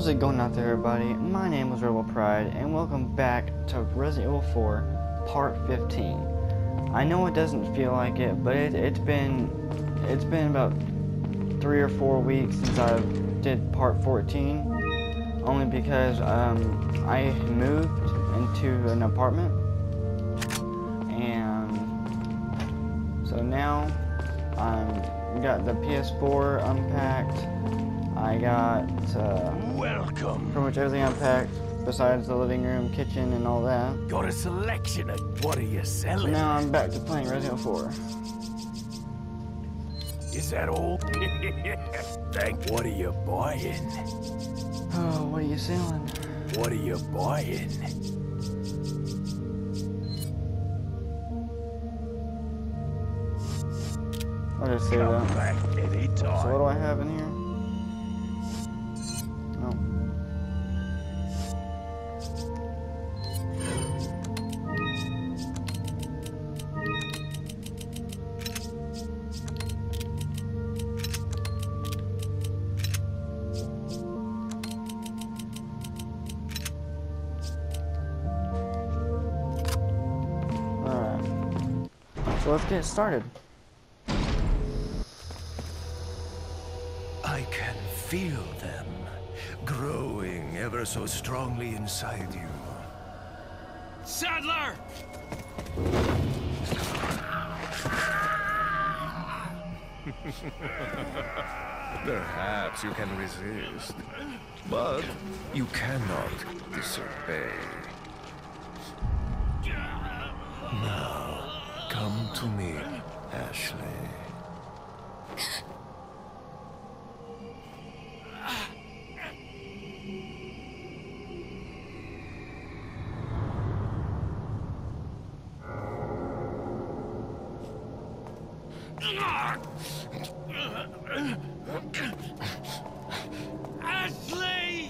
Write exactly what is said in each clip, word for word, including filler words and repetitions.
How's it going out there, everybody? My name is Rebel Pride, and welcome back to Resident Evil four, Part fifteen. I know it doesn't feel like it, but it, it's been it's been about three or four weeks since I did Part fourteen, only because um, I moved into an apartment, and so now I'm got the P S four unpacked. I got uh, Welcome. pretty much everything unpacked besides the living room, kitchen, and all that. Got a selection of what are you So selling? now I'm back to playing Resident Evil four. Is that all? Thank. What are you buying? Oh, what are you selling? What are you buying? I'll just say Come that. back anytime. So what do I have in here? Oh. Alright. So let's get started. I can feel them growing ever so strongly inside you. Sadler! Perhaps you can resist, but you cannot disobey. Now, come to me, Ashley. Ashley!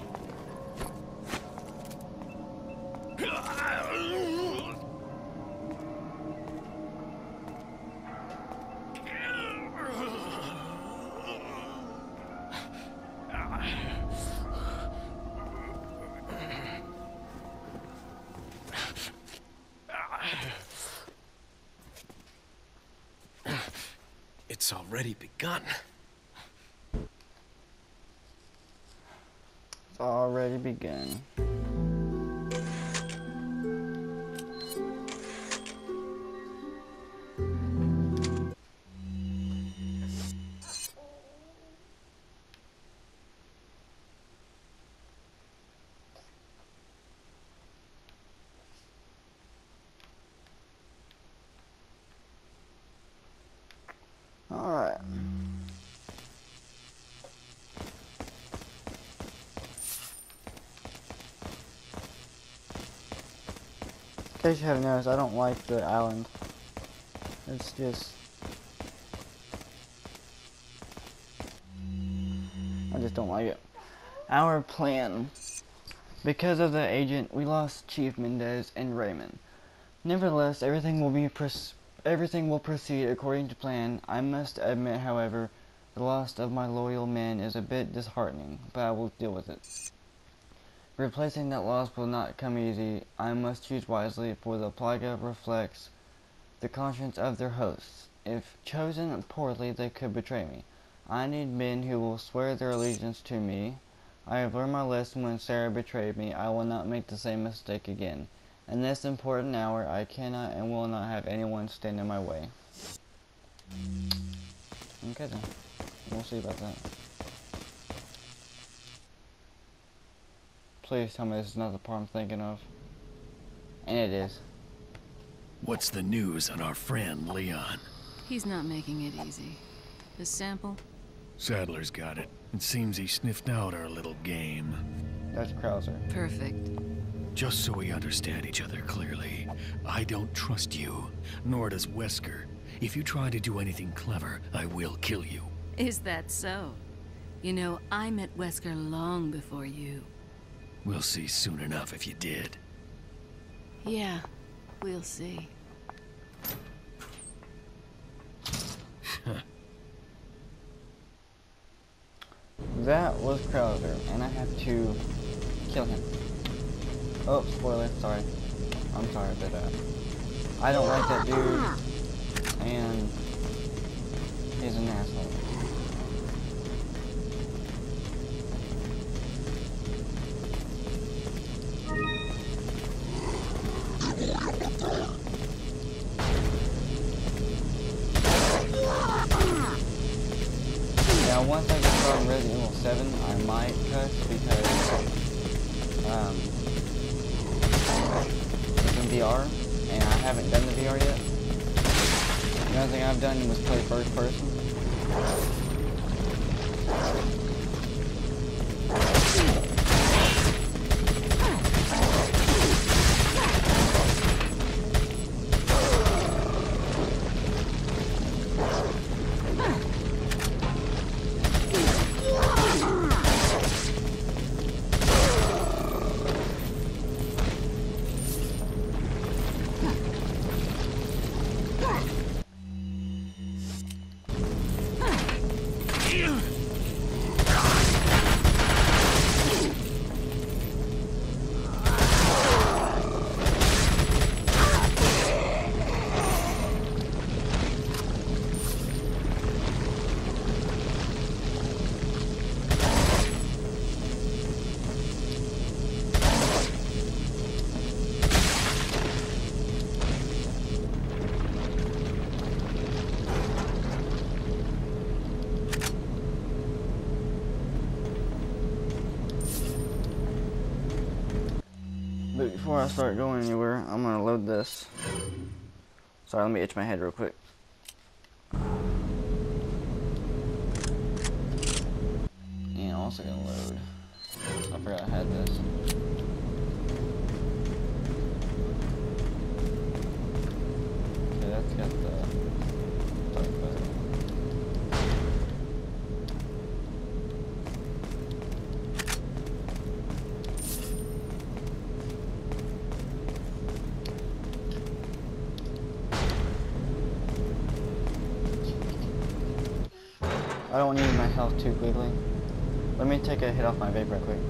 It's already begun. It's already begun. Alright. In case you haven't noticed, I don't like the island. It's just... I just don't like it. Our plan. Because of the agent, we lost Chief Mendez and Raymond. Nevertheless, everything will be pres everything will proceed according to plan. I must admit, however, the loss of my loyal men is a bit disheartening, but I will deal with it. Replacing that loss will not come easy. I must choose wisely, for the Plaga reflects the conscience of their hosts. If chosen poorly, they could betray me. I need men who will swear their allegiance to me. I have learned my lesson when Sarah betrayed me. I will not make the same mistake again. In this important hour, I cannot and will not have anyone stand in my way. Okay then. We'll see about that. Please tell me this is not the part I'm thinking of. And it is. What's the news on our friend Leon? He's not making it easy. The sample? Sadler's got it. It seems he sniffed out our little game. That's Krauser. Perfect. Just so we understand each other clearly, I don't trust you, nor does Wesker. If you try to do anything clever, I will kill you. Is that so? You know, I met Wesker long before you. We'll see soon enough if you did. Yeah, we'll see. that was Krauser, and I have to kill him. Oh, spoiler, sorry. I'm sorry, but uh, I don't like that dude, and he's an asshole. Now, once I get started Resident Evil seven, I might cuss because um, it's in V R, and I haven't done the V R yet. The only thing I've done was play first person. But before I start going anywhere, I'm gonna load this. Sorry, let me itch my head real quick. And I'm also gonna load. I forgot I had this. Okay, that's got the dark button. I don't want to use my health too quickly. Let me take a hit off my vape real quick.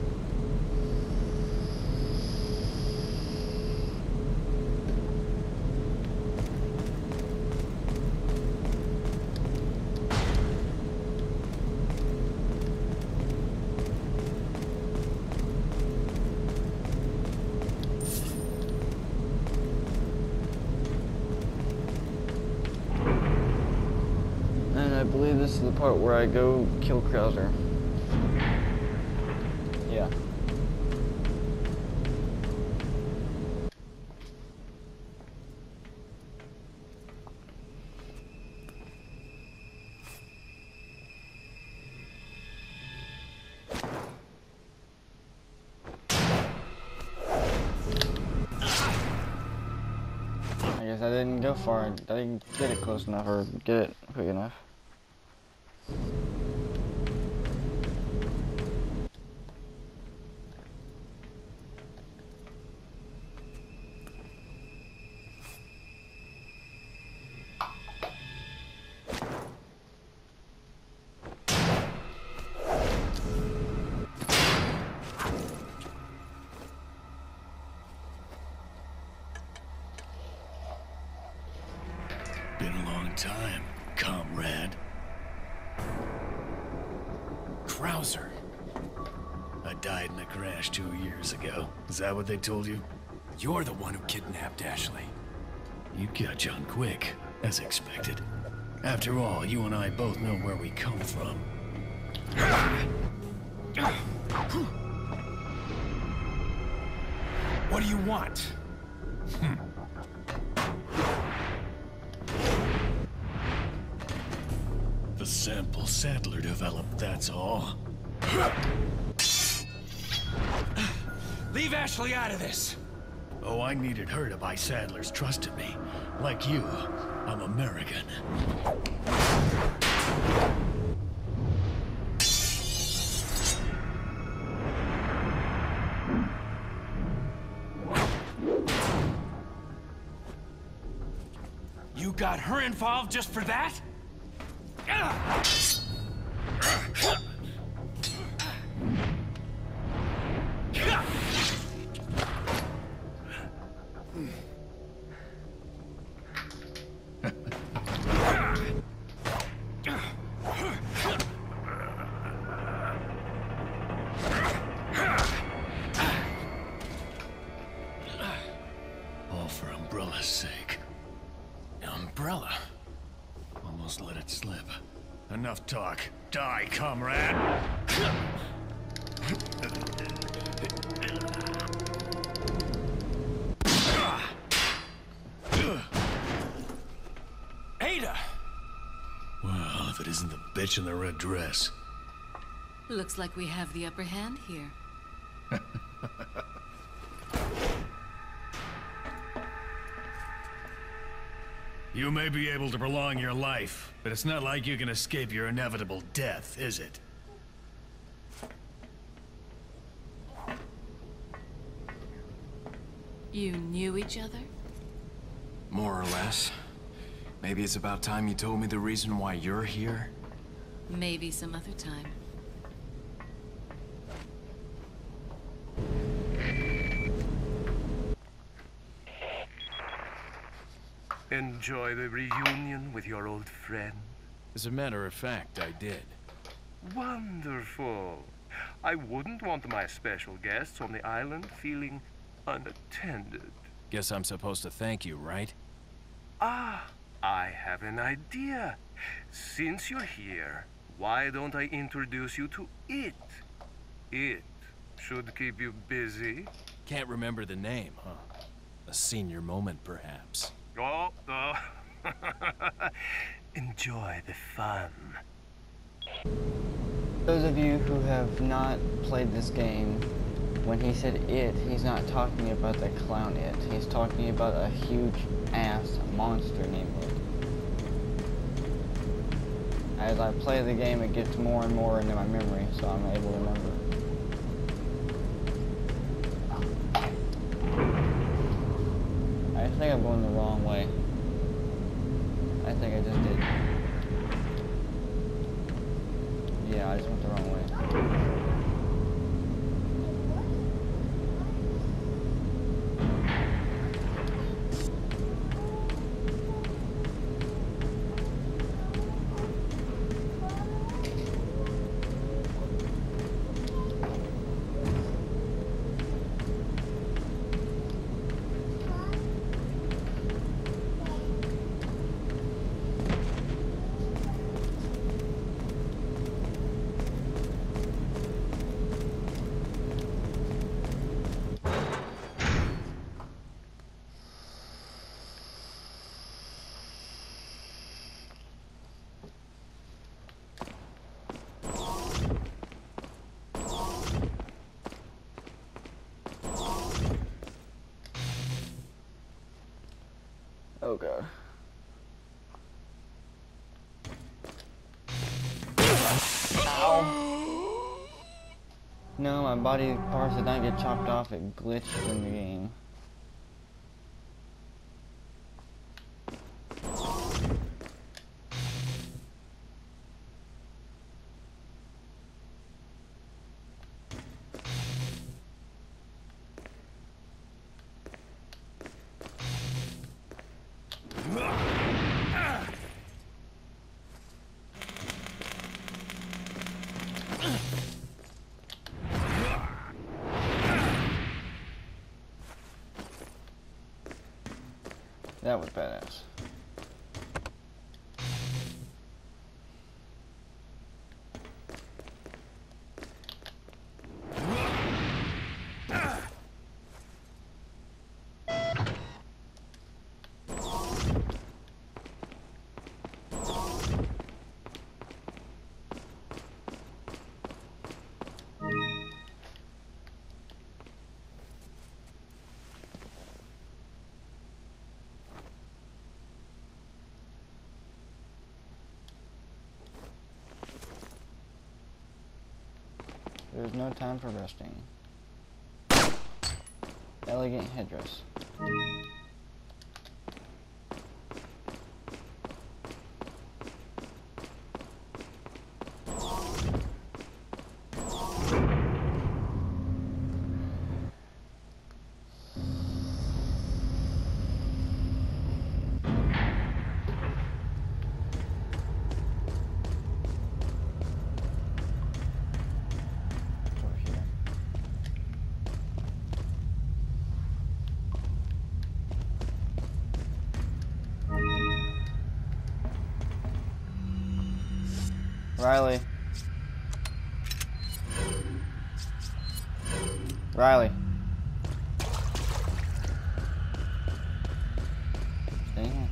I believe this is the part where I go kill Krauser. Yeah. I guess I didn't go far. I didn't get it close enough or get it quick enough. Been a long time, comrade. Krauser. I died in a crash two years ago. Is that what they told you? You're the one who kidnapped Ashley. You catch on quick, as expected. After all, you and I both know where we come from. What do you want? Hmm. The sample Sadler developed, that's all. Leave Ashley out of this! Oh, I needed her to buy Sadler's trust in me. Like you, I'm American. You got her involved just for that? Umbrella's sake. Umbrella? Almost let it slip. Enough talk. Die, comrade! Ada! Well, if it isn't the bitch in the red dress. Looks like we have the upper hand here. You may be able to prolong your life, but it's not like you can escape your inevitable death, is it? You knew each other? More or less. Maybe it's about time you told me the reason why you're here. Maybe some other time. Enjoy the reunion with your old friend? As a matter of fact, I did. Wonderful. I wouldn't want my special guests on the island feeling unattended. Guess I'm supposed to thank you, right? Ah, I have an idea. Since you're here, why don't I introduce you to it? It should keep you busy. Can't remember the name, huh? A senior moment, perhaps. Oh, oh. Enjoy the fun. Those of you who have not played this game, when he said it, he's not talking about the clown it. He's talking about a huge ass monster named it. As I play the game, it gets more and more into my memory, so I'm able to remember. I think I'm going the wrong way. I think I just did. Yeah, I just went the wrong way. Oh god. Ow. No, my body parts did not get chopped off, it glitched in the game. That was badass. There's no time for resting. Elegant headdress. Riley. Riley. Stay here.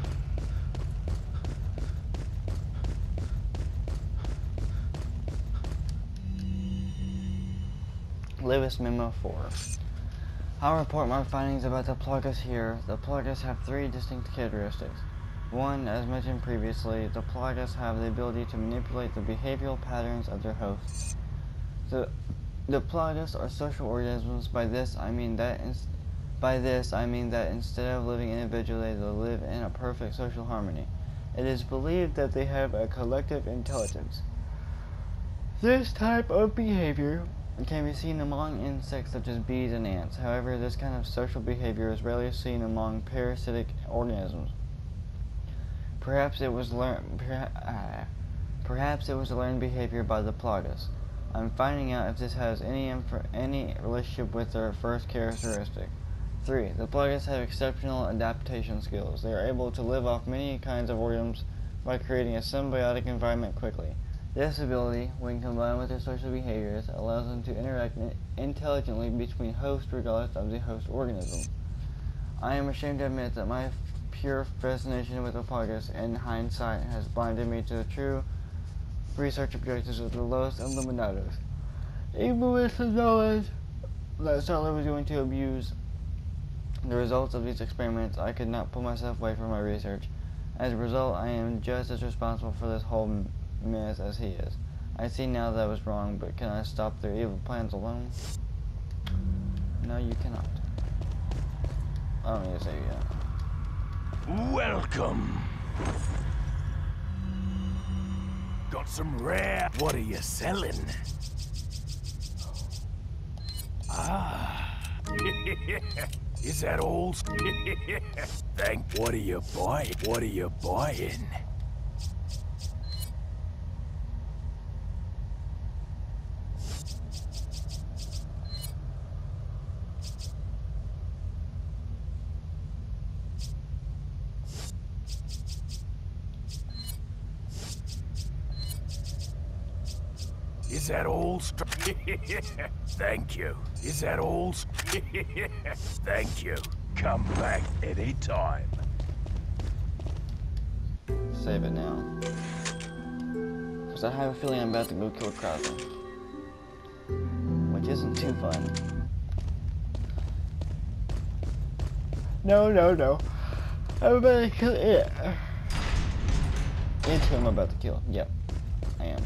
Lewis Memo four. I'll report my findings about the Plagas here. The Plagas have three distinct characteristics. One, as mentioned previously, the Plagas have the ability to manipulate the behavioral patterns of their hosts. The, the Plagas are social organisms. By this I mean that ins by this I mean that instead of living individually, they live in a perfect social harmony. It is believed that they have a collective intelligence. This type of behavior can be seen among insects such as bees and ants. However, this kind of social behavior is rarely seen among parasitic organisms. Perhaps it was learned. Per uh, perhaps it was a learned behavior by the Plagas. I'm finding out if this has any any relationship with their first characteristic. Three. The Plagas have exceptional adaptation skills. They are able to live off many kinds of organisms by creating a symbiotic environment quickly. This ability, when combined with their social behaviors, allows them to interact intelligently between hosts regardless of the host organism. I am ashamed to admit that my pure fascination with the Plagas, in hindsight, has blinded me to the true research objectives of the Los Illuminados. Even with the knowledge that Starlight was going to abuse the results of these experiments, I could not pull myself away from my research. As a result, I am just as responsible for this whole mess as he is. I see now that I was wrong, but can I stop their evil plans alone? No, you cannot. I don't need to save you yet. Welcome. Got some rare. What are you selling? Ah. Is that all? Thank. What are you buying? What are you buying? Is that all? Thank you. Is that all? Thank you. Come back anytime. Save it now. Because I have a feeling I'm about to go kill Krauser. Which isn't too fun. No, no, no. I'm about to kill it. It's who I'm about to kill. Yep. I am.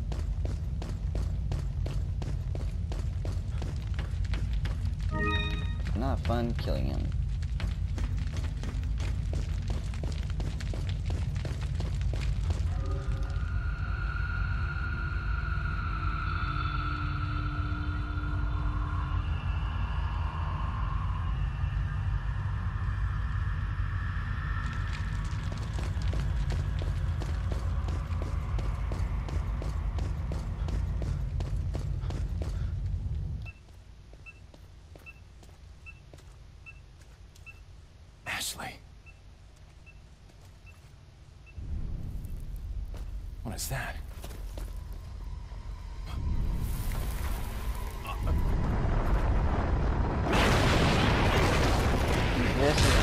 Not fun killing him. Ashley. What is that? This is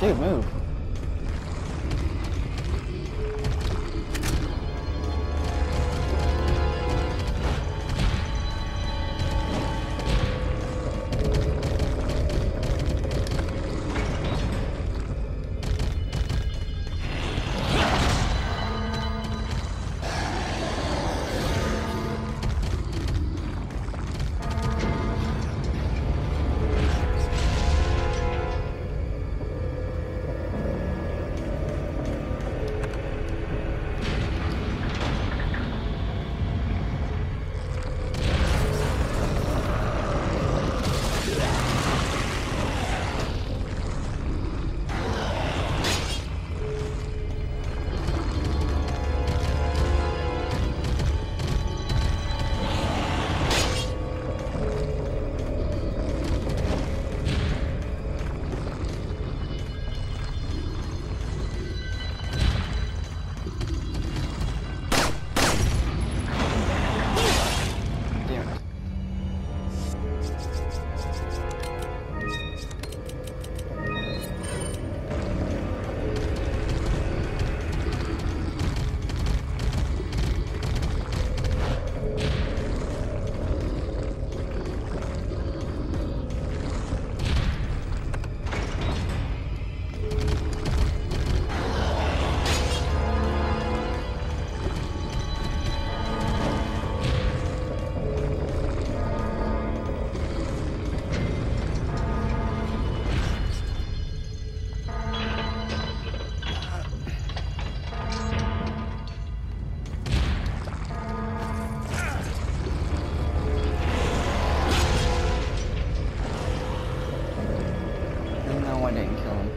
Dude, move. I didn't kill him.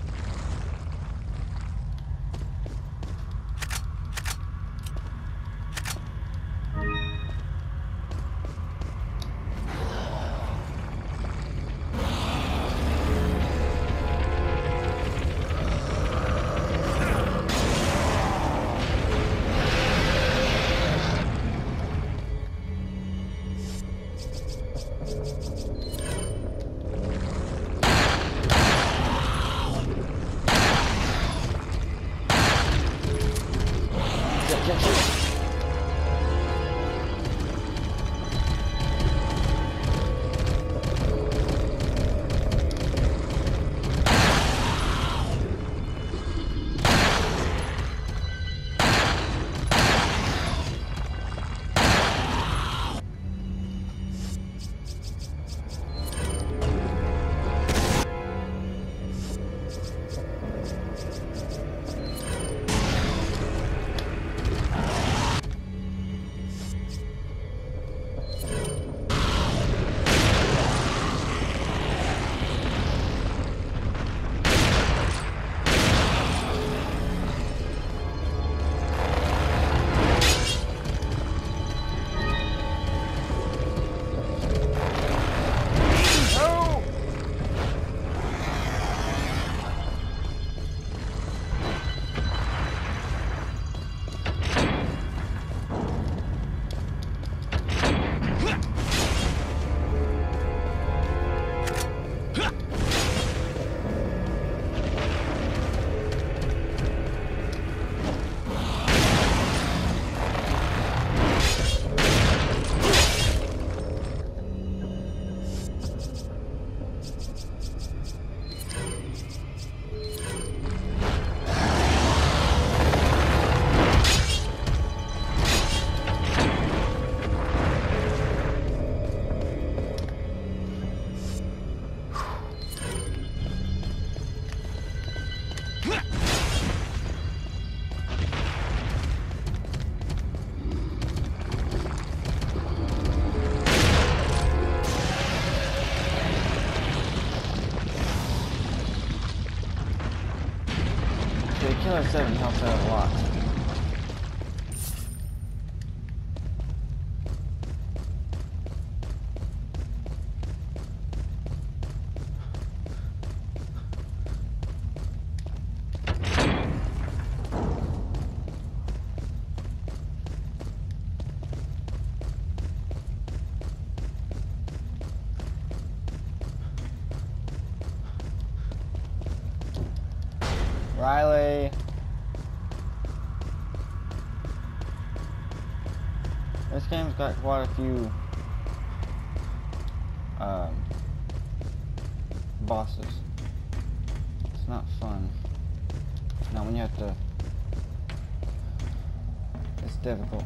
Killer seven helps out a lot. Riley. This game's got quite a few um, bosses. It's not fun. Not when you have to. It's difficult.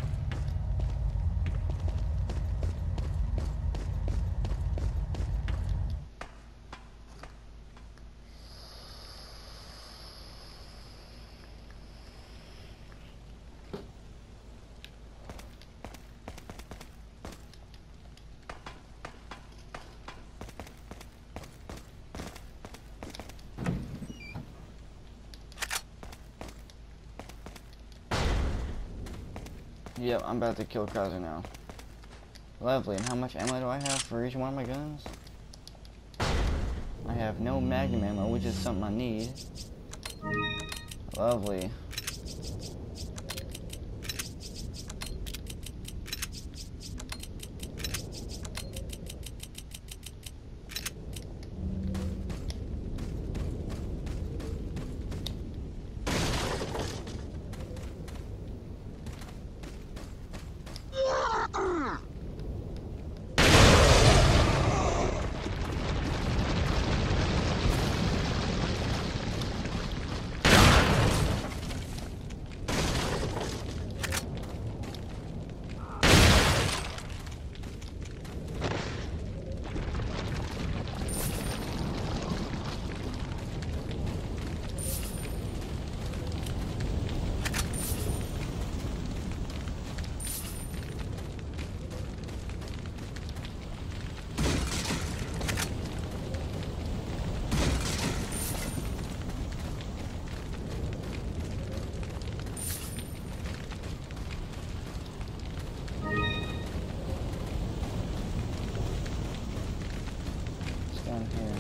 Yep, I'm about to kill Krauser now. Lovely, and how much ammo do I have for each one of my guns? I have no magnum ammo, which is something I need. Lovely. Down here.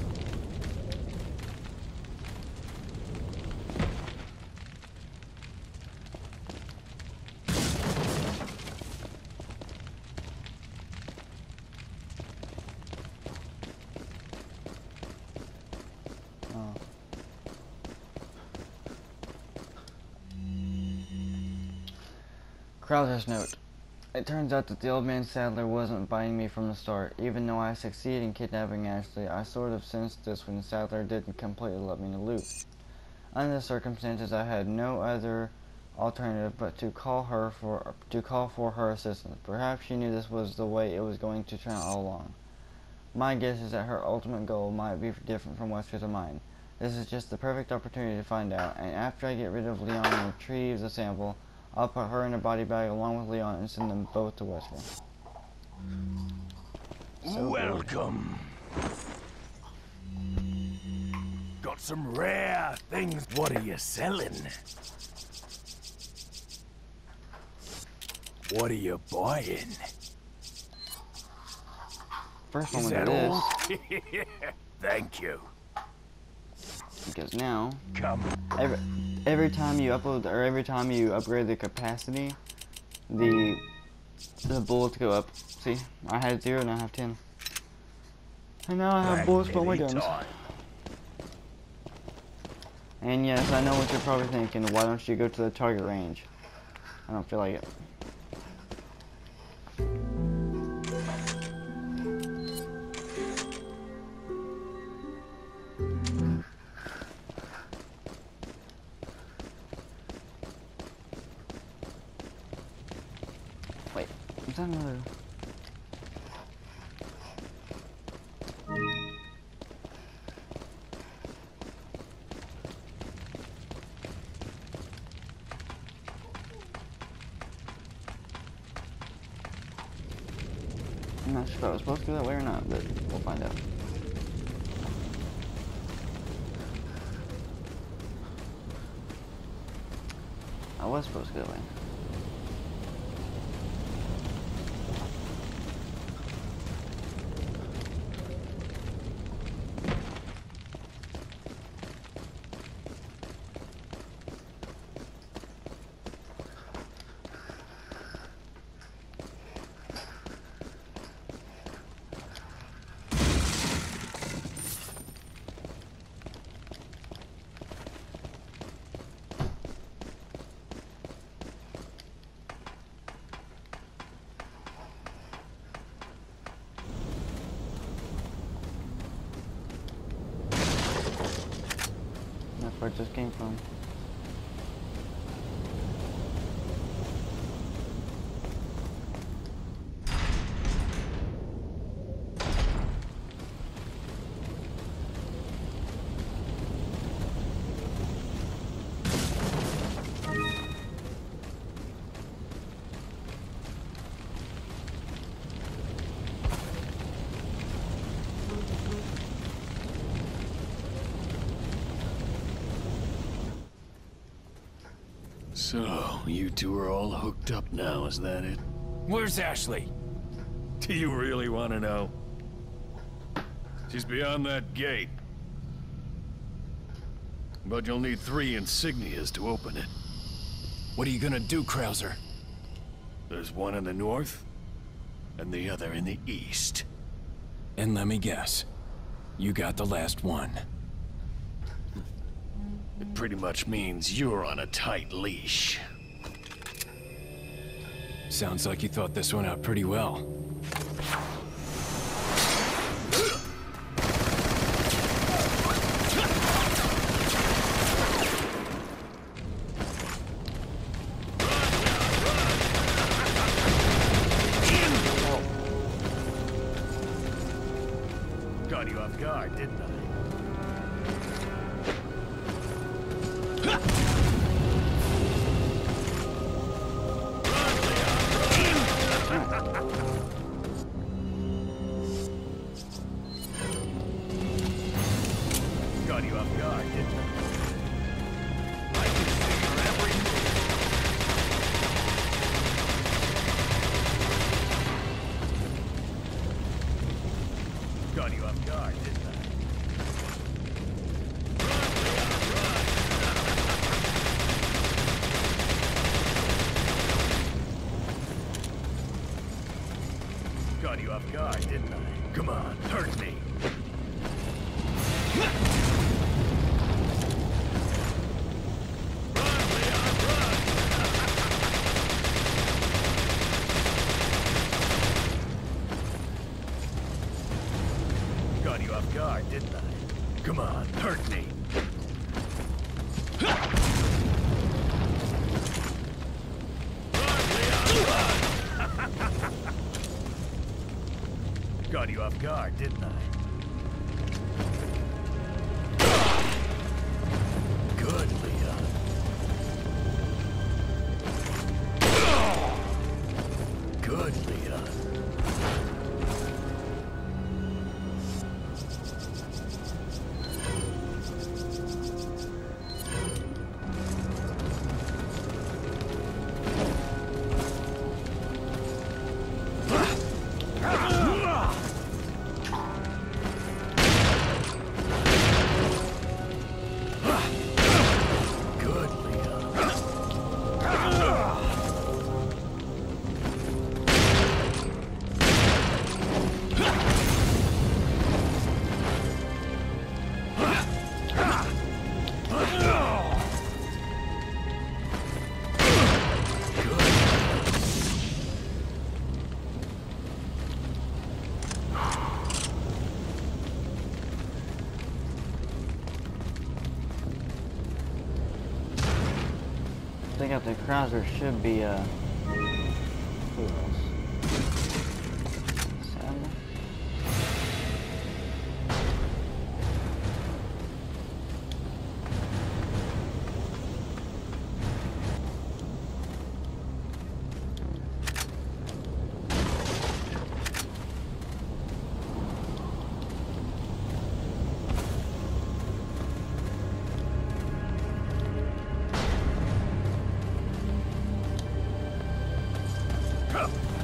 Oh. Krauser's note. It turns out that the old man Sadler wasn't biting me from the start. Even though I succeeded in kidnapping Ashley, I sort of sensed this when Sadler didn't completely let me loot. Under the circumstances, I had no other alternative but to call her for to call for her assistance. Perhaps she knew this was the way it was going to turn out all along. My guess is that her ultimate goal might be different from Wesker's and mine. This is just the perfect opportunity to find out, and after I get rid of Leon and retrieve the sample, I'll put her in a body bag along with Leon and send them both to Wesker. So Welcome. Got some rare things. What are you selling? What are you buying? First one Is was that this, all? Thank you. because now Come. every every time you upload or every time you upgrade the capacity, the the bullets go up. See, I had zero, now I have ten, and now I have Back bullets for all my guns. anytime. And yes, I know what you're probably thinking. Why don't you go to the target range? I don't feel like it. Wait, is that another? I'm not sure if I was supposed to go that way or not, but we'll find out. I was supposed to go that way. where it just came from. So, you two are all hooked up now, is that it? Where's Ashley? Do you really want to know? She's beyond that gate. But you'll need three insignias to open it. What are you gonna do, Krauser? There's one in the north, and the other in the east. And let me guess, you got the last one. It pretty much means you're on a tight leash. Sounds like you thought this one out pretty well. Got you off guard, didn't I? Got you off guard, didn't I? I can see your every move. Got you off guard, didn't I? Got you off guard, didn't I? Come on, hurt me. Got you off guard, didn't I? Come on, hurt me. Got you off guard, didn't I? Good, Leon. Good, Leon. Good, Leon. I think after Krauser should be, uh... who else? Sam? Huh.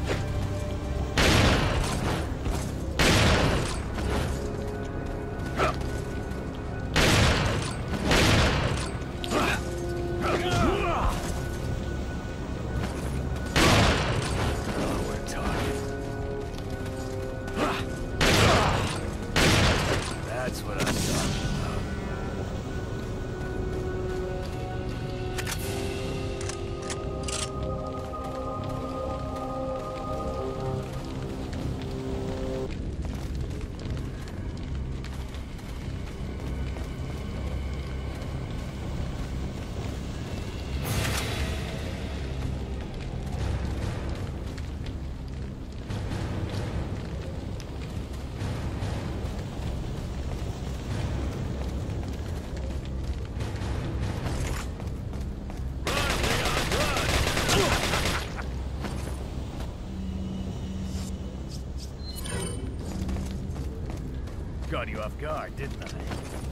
you off guard, didn't I?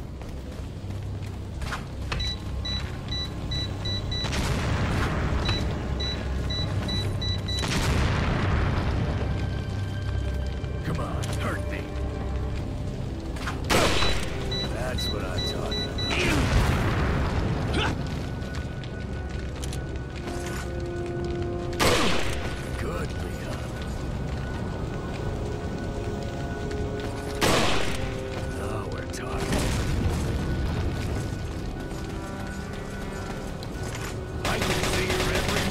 Come on, hurt me. That's what I'm talking about. Good, Leon. Now we're talking. I can see your every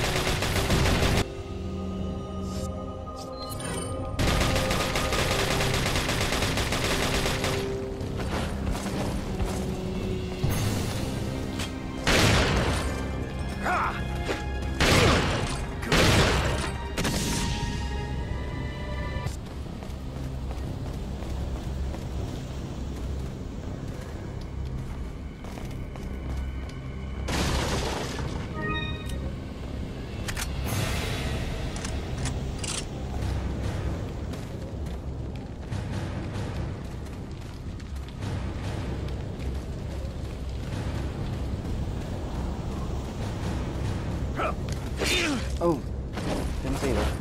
Oh, didn't see that.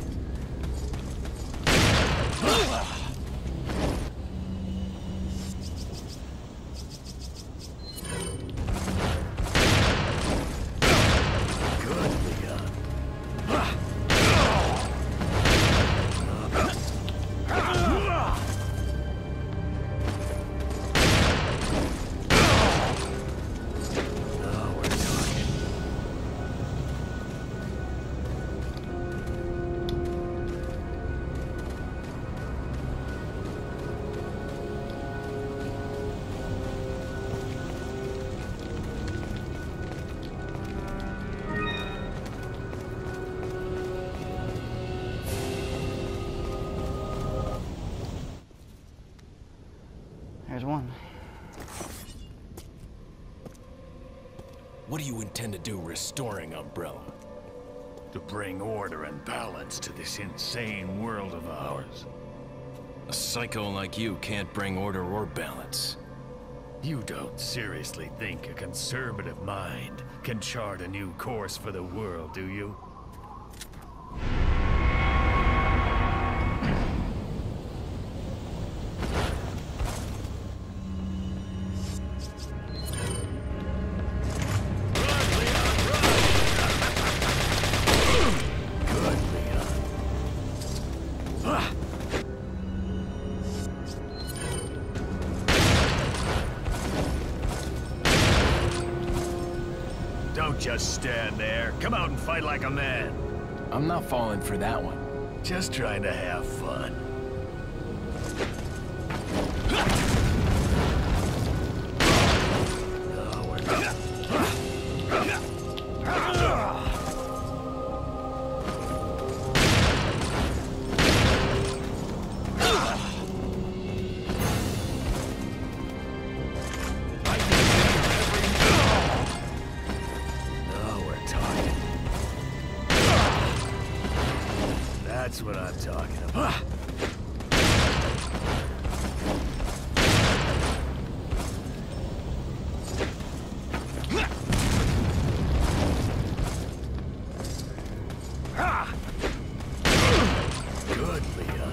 good, Leon. Now we're talking. There's one. What do you intend to do restoring Umbrella? To bring order and balance to this insane world of ours. A psycho like you can't bring order or balance. You don't seriously think a conservative mind can chart a new course for the world, do you? Good, Leon. Ah! Don't just stand there. Come out and fight like a man. I'm not falling for that one. Just trying to have fun. No, we're not. Now we're talking. That's what I'm talking about. Good, Leon.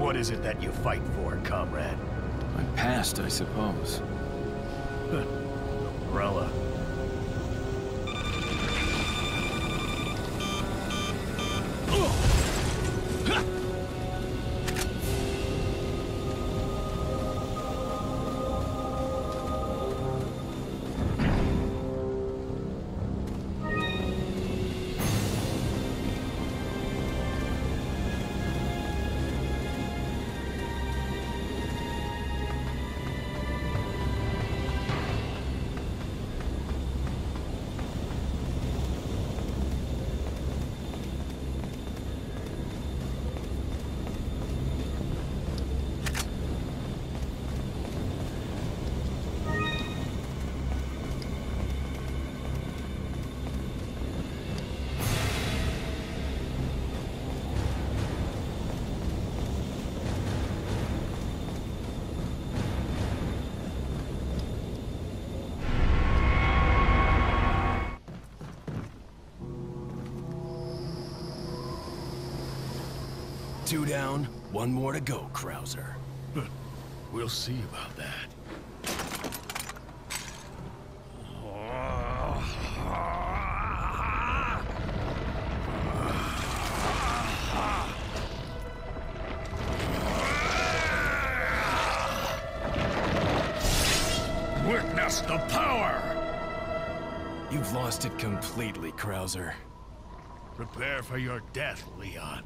What is it that you fight for, comrade? My past, I suppose. Umbrella. Two down, one more to go, Krauser. We'll see about that. Witness the power! You've lost it completely, Krauser. Prepare for your death, Leon.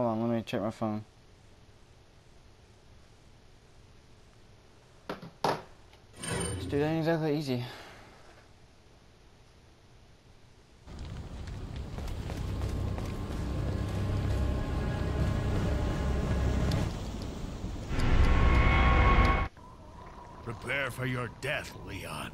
Hold on, let me check my phone. This dude ain't exactly easy. Prepare for your death, Leon.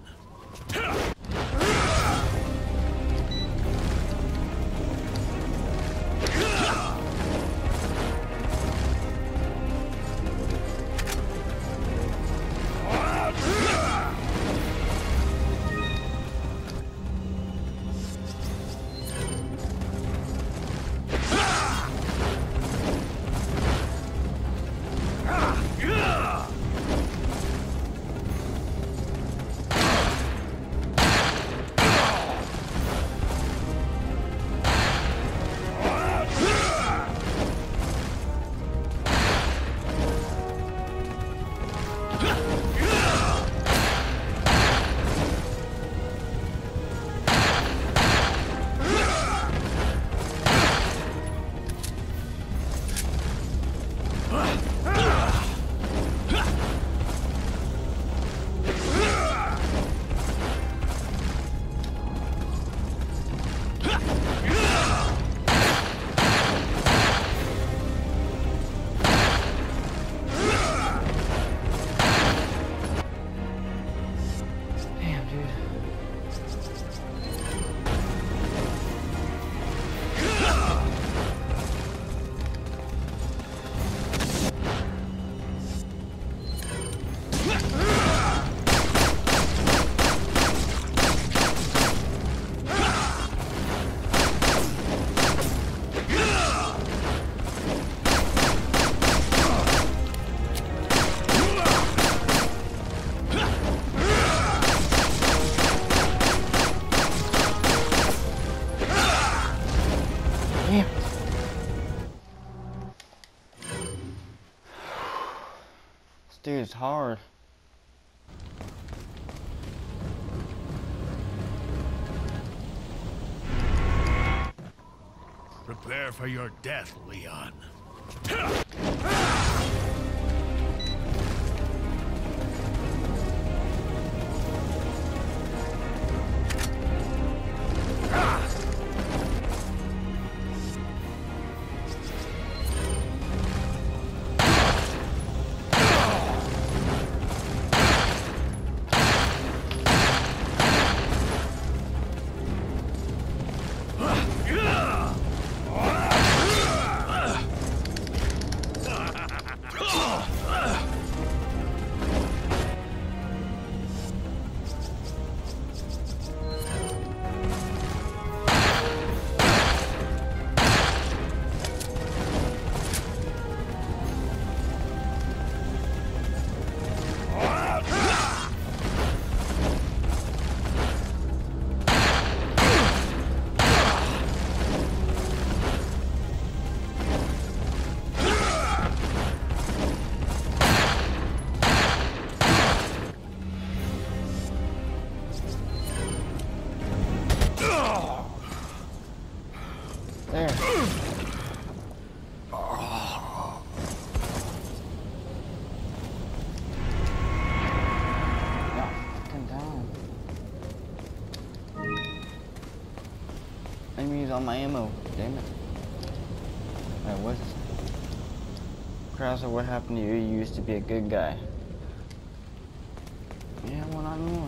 Dude, it's hard. Prepare for your death, Leon. There. Knock fucking down. Let me use all my ammo. Damn it. Wait, what's this? Krauser, what happened to you? You used to be a good guy. Yeah, well, not anymore.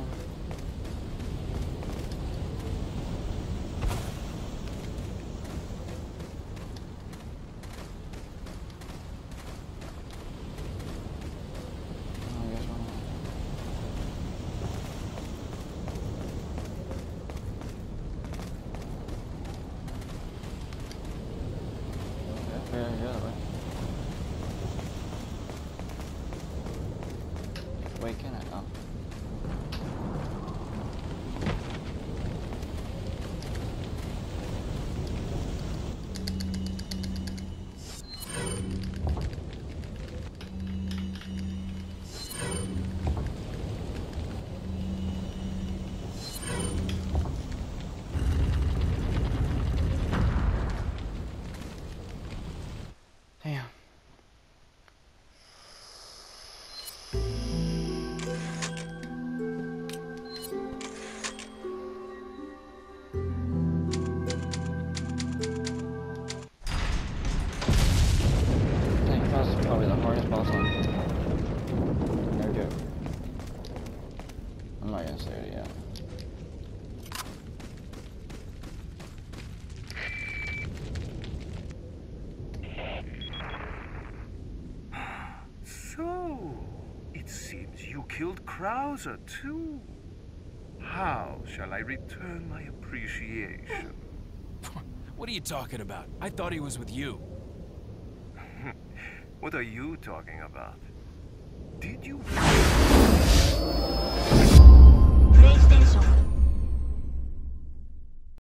Yeah, yeah, right. Wait, can I? Oh. probably the hardest boss on. No joke. I'm not gonna say it yet. So, it seems you killed Krauser too. How shall I return my appreciation? What are you talking about? I thought he was with you. What are you talking about? Did you